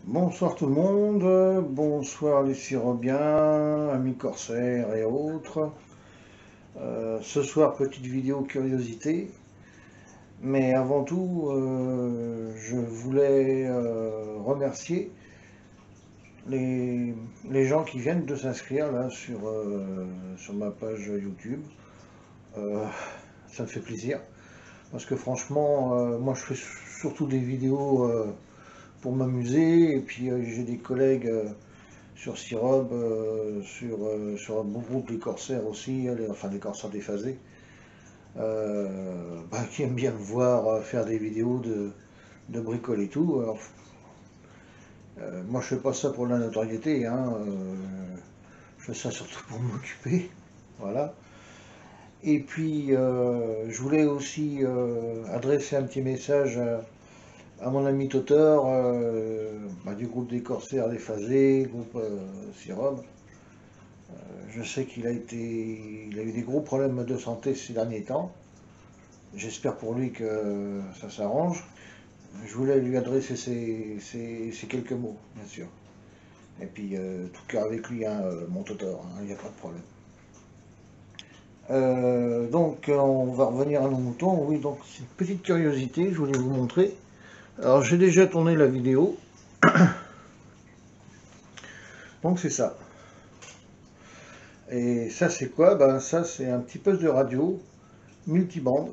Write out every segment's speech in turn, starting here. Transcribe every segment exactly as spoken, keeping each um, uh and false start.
Bonsoir tout le monde, bonsoir les Sirobiens, amis corsaires et autres. Euh, ce soir, petite vidéo curiosité, mais avant tout, euh, je voulais euh, remercier les, les gens qui viennent de s'inscrire là sur, euh, sur ma page YouTube. Euh, ça me fait plaisir, parce que franchement, euh, moi je fais surtout des vidéos euh, pour m'amuser, et puis euh, j'ai des collègues euh, sur Sirob, euh, sur, euh, sur un bon groupe des corsaires aussi, les- enfin des corsaires déphasés, euh, bah, qui aiment bien me voir euh, faire des vidéos de, de bricoles et tout. Alors, euh, moi je fais pas ça pour la notoriété, hein, euh, je fais ça surtout pour m'occuper, voilà. Et puis euh, je voulais aussi euh, adresser un petit message à, à mon ami Totor, euh, bah, du groupe des corsaires déphasés, groupe euh, Sirob. Je sais qu'il a été, il a eu des gros problèmes de santé ces derniers temps. J'espère pour lui que ça s'arrange. Je voulais lui adresser ces, ces- ces quelques mots, bien sûr. Et puis, euh, tout cœur avec lui, hein, euh, mon Totor, il n'y a pas de problème. Euh, donc, on va revenir à nos moutons. Oui, donc, c'est une petite curiosité, je voulais vous montrer. Alors, j'ai déjà tourné la vidéo. Donc, c'est ça. Et ça, c'est quoi? Ben, ça, c'est un petit poste de radio multibande.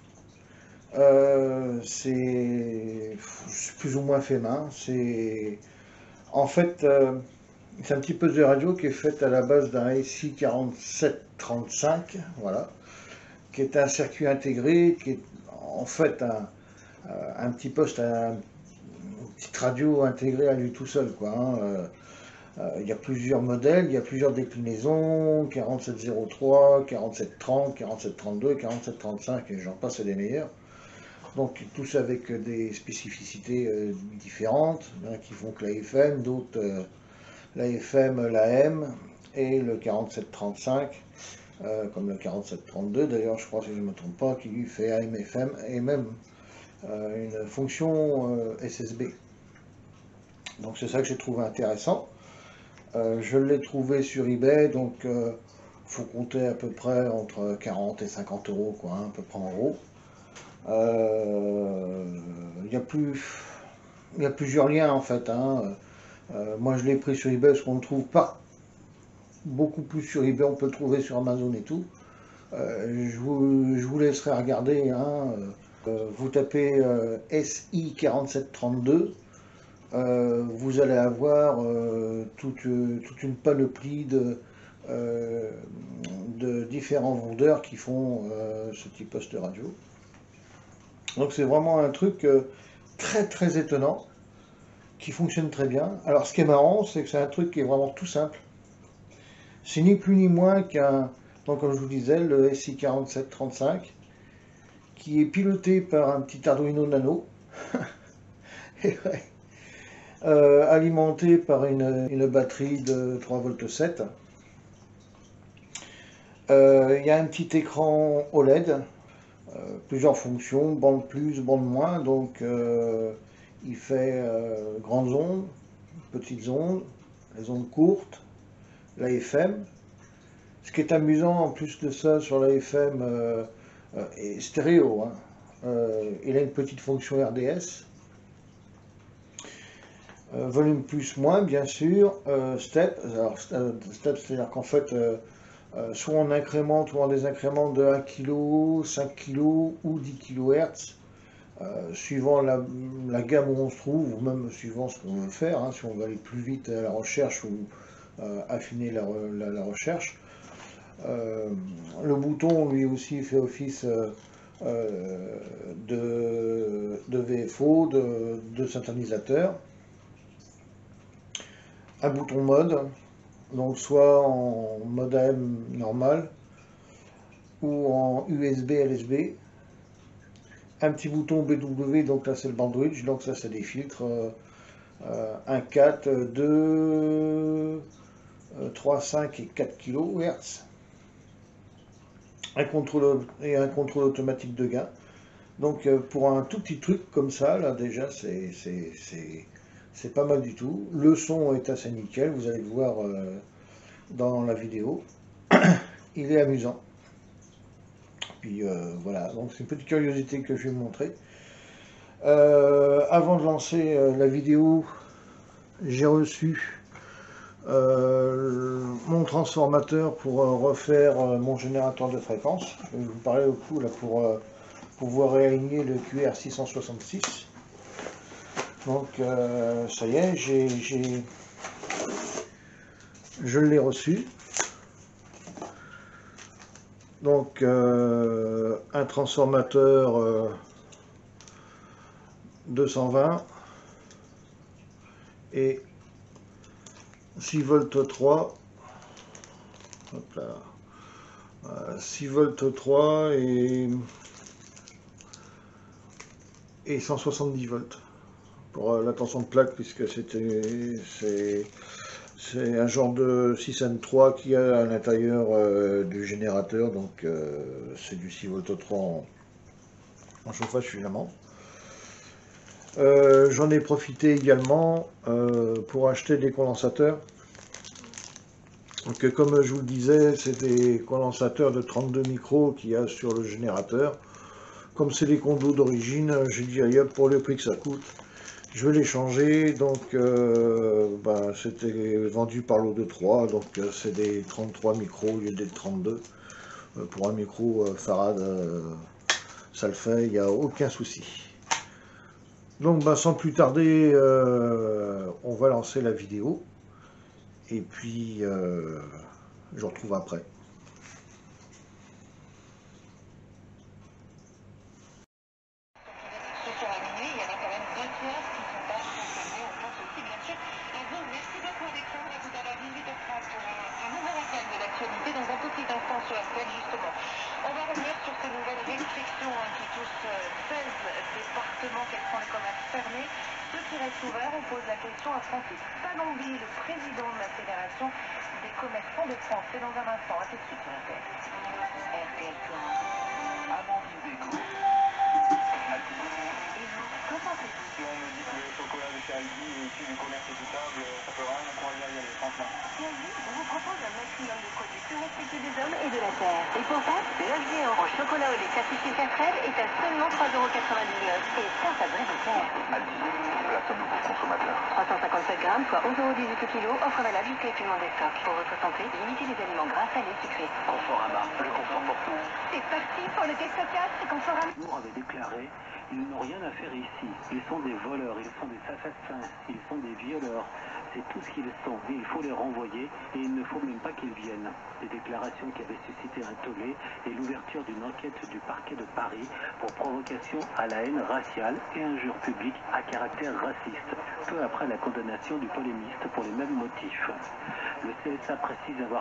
Euh, c'est plus ou moins fait main. C'est en fait euh, c'est un petit poste de radio qui est fait à la base d'un S I quarante-sept trente-cinq, voilà, qui est un circuit intégré, qui est en fait un, un petit poste, un, une petite radio intégrée à lui tout seul, quoi, hein. Euh, euh, il y a plusieurs modèles, il y a plusieurs déclinaisons, quarante-sept zéro trois, quarante-sept trente, quarante-sept trente-deux, quarante-sept trente-cinq, et j'en passe, c'est les meilleurs. Donc tous avec des spécificités euh, différentes, il y en a qui font que l'A F M, d'autres euh, l'A F M, l'A M et le quarante-sept trente-cinq, euh, comme le quarante-sept trente-deux d'ailleurs, je crois si je ne me trompe pas, qui lui fait A M F M et même euh, une fonction euh, S S B. Donc c'est ça que j'ai trouvé intéressant. Euh, je l'ai trouvé sur eBay, donc il euh, faut compter à peu près entre quarante et cinquante euros, quoi, hein, à peu près en gros. Euh, Il y a plus, il y a plusieurs liens en fait, hein. Euh, moi je l'ai pris sur eBay parce qu'on ne le trouve pas beaucoup plus sur eBay, on peut le trouver sur Amazon et tout. Euh, je, vous, je, vous, laisserai regarder, hein. Euh, vous tapez euh, S I quarante-sept trente-deux, euh, vous allez avoir euh, toute, toute, une panoplie de, euh, de différents vendeurs qui font euh, ce petit poste radio. Donc c'est vraiment un truc euh, très très étonnant, qui fonctionne très bien. Alors ce qui est marrant, c'est que c'est un truc qui est vraiment tout simple. C'est ni plus ni moins qu'un, donc comme je vous disais, le S I quarante-sept trente-cinq, qui est piloté par un petit Arduino Nano, euh, alimenté par une, une batterie de trois volts sept. Euh, il y a un petit écran O L E D, euh, plusieurs fonctions, bande plus, bande moins, donc euh, il fait euh, grandes ondes, petites ondes, les ondes courtes, l'A F M. Ce qui est amusant en plus de ça sur l'A F M euh, euh, est stéréo, hein. Euh, il a une petite fonction R D S. Euh, volume plus moins, bien sûr. Euh, step, alors step, c'est-à-dire qu'en fait, euh, euh, soit on incrémente ou on désincrémente de un kilo, cinq kilos ou dix kilohertz, euh, suivant la, la, gamme où on se trouve, ou même suivant ce qu'on veut faire, hein, si on veut aller plus vite à la recherche ou euh, affiner la, la, la recherche. Euh, le bouton, lui aussi, fait office euh, euh, de, de V F O, de, de synthétisateur. Un bouton mode, donc soit en mode A M normal ou en U S B L S B. Un petit bouton B W, donc là c'est le bandwidth, donc ça c'est des filtres. Euh, un quatre, deux, trois, cinq et quatre kilohertz. Un contrôle et un contrôle automatique de gain. Donc euh, pour un tout petit truc comme ça, là déjà c'est C'est pas mal du tout. Le son est assez nickel, vous allez le voir euh, dans la vidéo. Il est amusant. Puis euh, voilà, donc c'est une petite curiosité que je vais vous montrer. Euh, avant de lancer euh, la vidéo, j'ai reçu euh, mon transformateur pour euh, refaire euh, mon générateur de fréquence. Je vais vous parler au coup là pour euh, pouvoir réaligner le Q R six cent soixante-six. Donc euh, ça y est, j'ai, j'ai, je l'ai reçu. Donc euh, un transformateur euh, deux cent vingt et six volts trois. Hop là. Euh, six volts trois et, et cent soixante-dix volts pour euh, la tension de plaque, puisque c'était c'est c'est un genre de six N trois qui a à l'intérieur euh, du générateur, donc euh, c'est du six volts trois en, en chauffage finalement. Euh, J'en ai profité également euh, pour acheter des condensateurs. Donc, comme je vous le disais, c'est des condensateurs de trente-deux micros qu'il y a sur le générateur. Comme c'est des condos d'origine, j'ai dit allez hop, pour le prix que ça coûte, je vais les changer. Donc euh, ben, c'était vendu par l'O deux trois, donc euh, c'est des trente-trois micros au lieu des trente-deux. Euh, pour un micro euh, Farad, euh, ça le fait, il n'y a aucun souci. Donc ben, sans plus tarder, euh, on va lancer la vidéo. Et puis euh, je vous retrouve après. Dans un tout petit instant sur Actuel, justement. On va revenir sur ces nouvelles restrictions hein, qui touchent seize départements. Quels sont les commerces fermés? Ceux qui restent ouverts, on pose la question à Francis Palombi, le président de la Fédération des commerçants de France. C'est dans un instant, à tout de suite sur R T L. R T L Plan. Amandine Déco. Et vous, qu'en pensez-vous? Si on me dit que le chocolat de chez Aldi est issu du commerce équitable, ça peut vraiment encourager à y aller, franchement. Aldi vous propose un maximum de produits plus respectueux des hommes et de la terre. Et pour ça, l'œuf géant en chocolat au lait certifié quatre L est à seulement trois euros quatre-vingt-dix-neuf. Et ça, ça devrait vous plaire. Aldi, la somme nouveau consommateur. trois cent cinquante-sept grammes, soit onze euros dix-huit le kilo, offre valable jusqu'à épuisement des stocks. Pour votre santé, limitez les aliments gras, salés, sucrés. Conforama, le confort pour tous. C'est parti pour le test quatre Conforama. Nous avait déclaré, ils n'ont rien à faire ici. Ils sont des voleurs, ils sont des assassins, ils sont des violeurs. C'est tout ce qu'ils sont. Et il faut les renvoyer et il ne faut même pas qu'ils viennent. Des déclarations qui avaient suscité un tollé et l'ouverture d'une enquête du parquet de Paris pour provocation à la haine raciale et injure publique à caractère raciste, peu après la condamnation du polémiste pour les mêmes motifs. Le C S A précise avoir...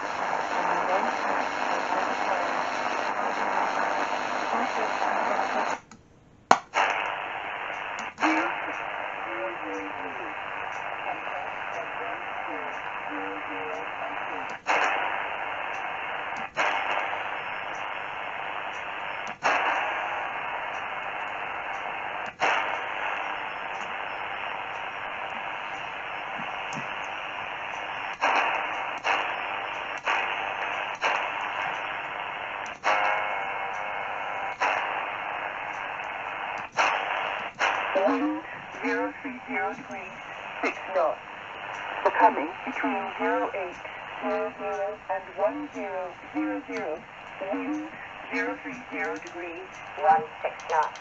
Wind zero three zero degrees, six knots. Becoming between zero eight zero zero and one zero zero zero. Wind zero three zero degrees, one six knots.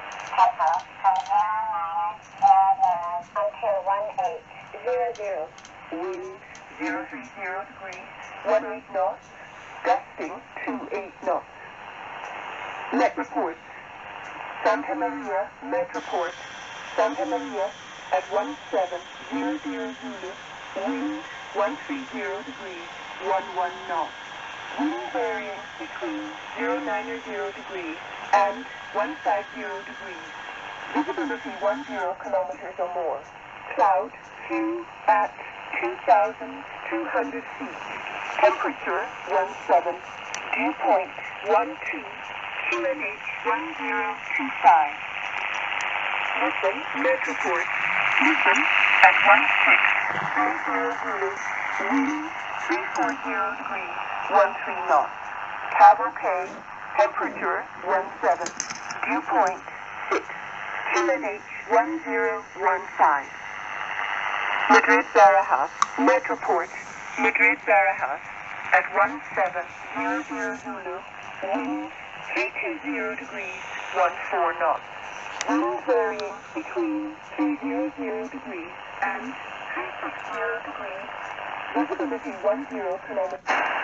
Until one eight zero zero. Wind zero three zero degrees, one eight knots. Gusting two eight knots. Net reports. Santa Maria, Metroport, Santa Maria, at one seven zero zero Zulu, wind one three zero degrees, one one knots. Wind varying between zero nine zero degrees and one five zero degrees. Visibility one zero kilometers or more. Cloud few at two thousand two hundred feet. Temperature one seven. Dew point one two. Humidity one zero two five. Listen, Metroport. Listen at one six three zero zero, wind three four zero degrees, one three knots. Cavalcade, temperature one seven, dew point six, L N H one zero one five. Madrid Barajas, Metroport, Madrid Barajas, at one seven zero zero Zulu, wind three two zero degrees, one four knots. Wind varying between three hundred degrees and three sixty degrees. Visibility one zero kilometers.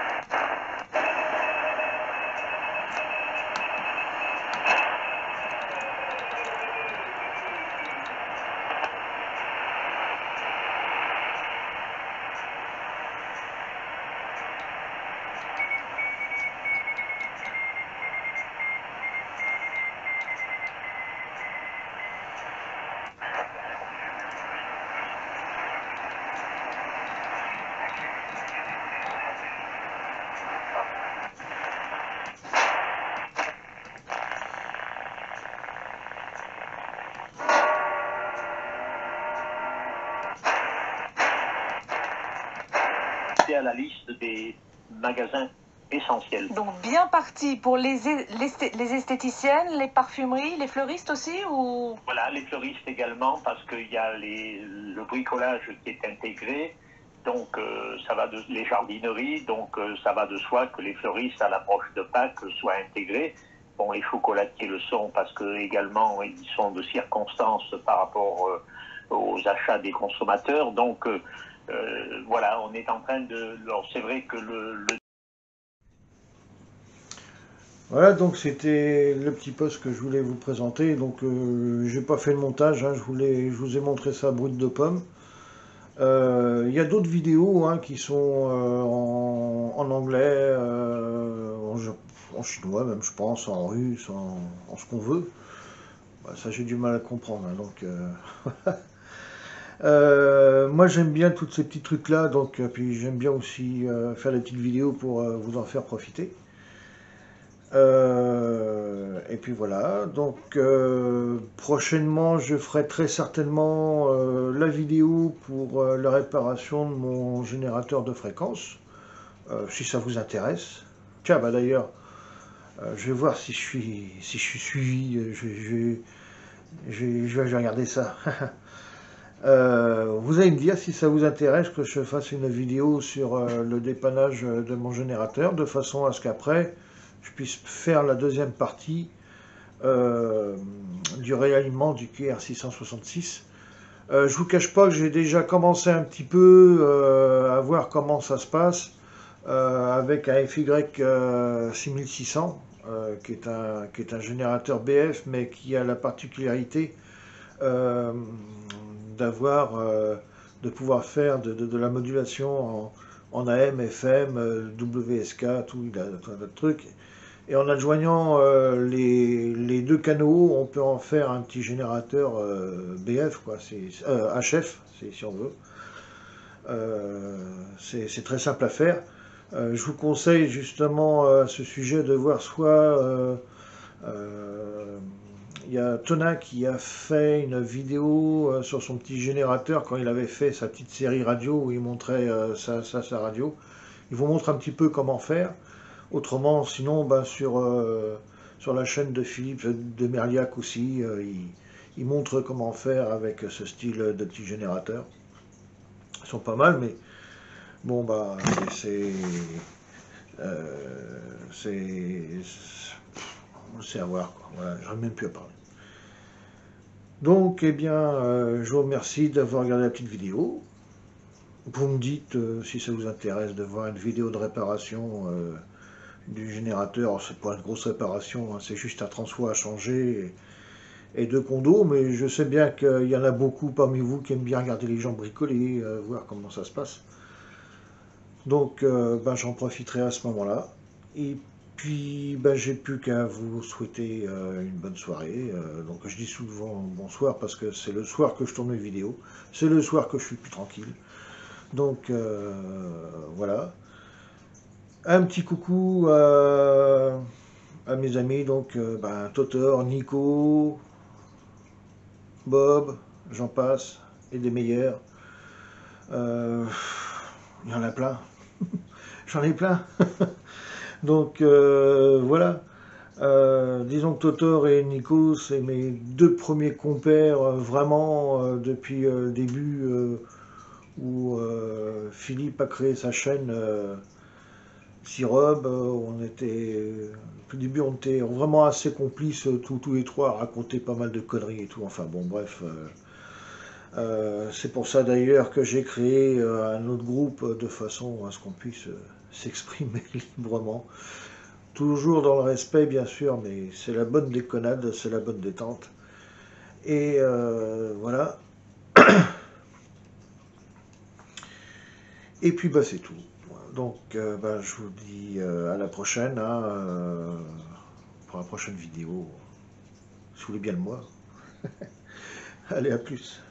À la liste des magasins essentiels. Donc bien parti pour les, les, les esthéticiennes, les parfumeries, les fleuristes aussi ou... Voilà, les fleuristes également, parce qu'il y a les, le bricolage qui est intégré, donc euh, ça va de les jardineries, donc euh, ça va de soi que les fleuristes à l'approche de Pâques soient intégrés. Bon, les chocolatiers le sont parce que également ils sont de circonstances par rapport euh, aux achats des consommateurs, donc euh, Euh, voilà, on est en train de... Alors c'est vrai que le, le... Voilà, donc c'était le petit post que je voulais vous présenter. Donc euh, j'ai pas fait le montage, hein, je, voulais, je vous ai montré ça brut de pomme. Il euh, y a d'autres vidéos hein, qui sont euh, en, en anglais, euh, en, en chinois même je pense, en russe, en, en ce qu'on veut. Bah, ça j'ai du mal à comprendre, hein, donc... Euh... Euh, moi j'aime bien tous ces petits trucs là, donc euh, puis j'aime bien aussi euh, faire des petites vidéos pour euh, vous en faire profiter. Euh, et puis voilà, donc euh, prochainement je ferai très certainement euh, la vidéo pour euh, la réparation de mon générateur de fréquence, euh, si ça vous intéresse. Tiens bah d'ailleurs, euh, je vais voir si je suis si je suis suivi, je, je, je, je vais regarder ça. Euh, vous allez me dire si ça vous intéresse que je fasse une vidéo sur euh, le dépannage de mon générateur, de façon à ce qu'après je puisse faire la deuxième partie euh, du réalignement du Q R six cent soixante-six. Euh, je vous cache pas que j'ai déjà commencé un petit peu euh, à voir comment ça se passe euh, avec un F Y euh, six mille six cents, euh, qui est un, qui est un générateur B F, mais qui a la particularité euh, d'avoir, euh, de pouvoir faire de, de, de la modulation en, en A M, F M, euh, W S K, tout, il a tout un tas de trucs. Et en adjoignant euh, les, les deux canaux, on peut en faire un petit générateur euh, B F, quoi, c'est, euh, H F, si on veut. Euh, c'est très simple à faire. Euh, je vous conseille justement à ce sujet de voir soit... Euh, euh, il y a Tona qui a fait une vidéo euh, sur son petit générateur quand il avait fait sa petite série radio où il montrait euh, sa, sa, sa radio. Il vous montre un petit peu comment faire. Autrement, sinon, ben, sur, euh, sur la chaîne de Philippe de Merliac aussi, euh, il, il montre comment faire avec ce style de petit générateur. Ils sont pas mal, mais bon, bah, c'est... Euh, c'est à voir, quoi. Voilà, j'arrive même plus à parler. Donc, eh bien, euh, je vous remercie d'avoir regardé la petite vidéo. Vous me dites euh, si ça vous intéresse de voir une vidéo de réparation euh, du générateur. C'est pas une grosse réparation, hein, c'est juste un transfo à changer et, et deux condos, mais je sais bien qu'il y en a beaucoup parmi vous qui aiment bien regarder les gens bricoler, euh, voir comment ça se passe. Donc, euh, ben, j'en profiterai à ce moment-là. Et puis, ben, j'ai plus qu'à vous souhaiter euh, une bonne soirée. Euh, donc, je dis souvent bonsoir parce que c'est le soir que je tourne mes vidéos. C'est le soir que je suis plus tranquille. Donc, euh, voilà. Un petit coucou à, à mes amis, donc, euh, ben, Totor, Nico, Bob, j'en passe. et des meilleurs. Euh, il y en a plein. J'en ai plein. Donc euh, voilà. Euh, disons que Totor et Nico, c'est mes deux premiers compères euh, vraiment euh, depuis euh, le début euh, où euh, Philippe a créé sa chaîne euh, Sirob. Euh, on était, euh, au début, on était vraiment assez complices euh, tous, tous les trois à raconter pas mal de conneries et tout. Enfin bon, bref. Euh, euh, c'est pour ça d'ailleurs que j'ai créé euh, un autre groupe euh, de façon à ce qu'on puisse euh, s'exprimer librement. Toujours dans le respect, bien sûr, mais c'est la bonne déconnade, c'est la bonne détente. Et euh, voilà. Et puis, bah, c'est tout. Donc, euh, bah, je vous dis euh, à la prochaine, hein, euh, pour la prochaine vidéo. Si vous voulez bien le moi. Allez, à plus.